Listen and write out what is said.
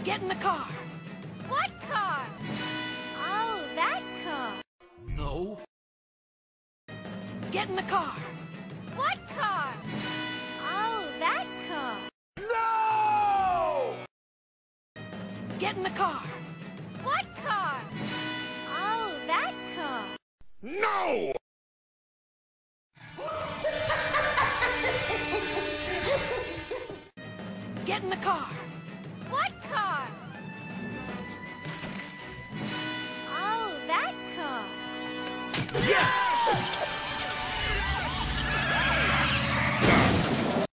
Get in the car. What car? Oh, that car. No. Get in the car. What car? Oh, that car. No! Get in the car. What car? Oh, that car. No! Get in the car. What car? Oh, that car. Yes!